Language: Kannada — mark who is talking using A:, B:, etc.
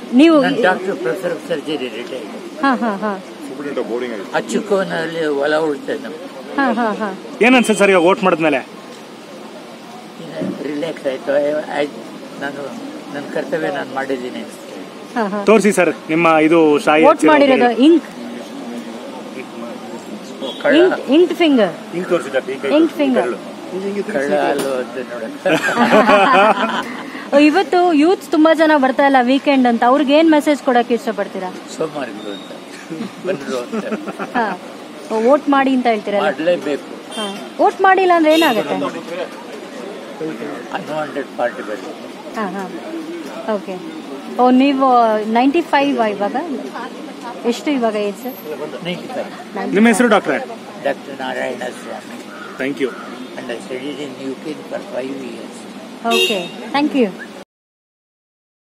A: ನೀವು
B: doctor professor of surgery retired. ಅಚ್ಚುಕೋನಲ್ಲಿ ಹೊಲ ಉಳ್ತೇನೆ.
C: ಏನ್ ಅನ್ಸುತ್ತೆ ಸರ್ ವೋಟ್ ಮಾಡಿದ್ಮೇಲೆ?
B: ರಿಲ್ಯಾಕ್ಸ್ ಆಯ್ತು. ನಾನು ನನ್ನ ಕರ್ತವ್ಯ ನಾನು ಮಾಡಿದ್ದೀನಿ.
C: ತೋರಿಸಿ ಸರ್ ನಿಮ್ಮ ಇದು ಶಾಯಿ
A: ವೋಟ್ ಮಾಡಿರೋದು ಇಂಕ್ ಫಿಂಗರ್ ಇಂಕ್ ಫಿಂಗರ್. ಇವತ್ತು ಯೂತ್ ತುಂಬಾ ಜನ ಬರ್ತಾ ಇಲ್ಲ ವೀಕೆಂಡ್ ಅಂತ, ಅವ್ರಿಗೆ ಏನ್ ಮೆಸೇಜ್ ಕೊಡಕ್ಕೆ ಇಷ್ಟಪಡ್ತೀರಾ?
B: ಸೋಮವಾರಗಳು ಅಂತ ಬಂದ್ರು ಅಂತ
A: ವೋಟ್ ಮಾಡಿ ಅಂತ ಹೇಳ್ತೀರಾ?
B: ಮಾಡಲೇಬೇಕು.
A: ವೋಟ್ ಮಾಡಿಲ್ಲ ಅಂದ್ರೆ ಏನಾಗುತ್ತೆ?
B: ಅನ್ವಾಂಟೆಡ್ ಪಾರ್ಟಿ ಬರುತ್ತೆ.
A: ಓಕೆ. ನೀವು 95 ಇವಾಗ ಎಷ್ಟು ಇವಾಗ ಏಜ್ ಸರ್?
B: 95.
C: ನಿಮ್ಮ ಹೆಸರು doctor?
B: Dr.Narayana Swamy.
C: Thank you.
B: And I studied in UK for 5 years.
A: Okay, thank you.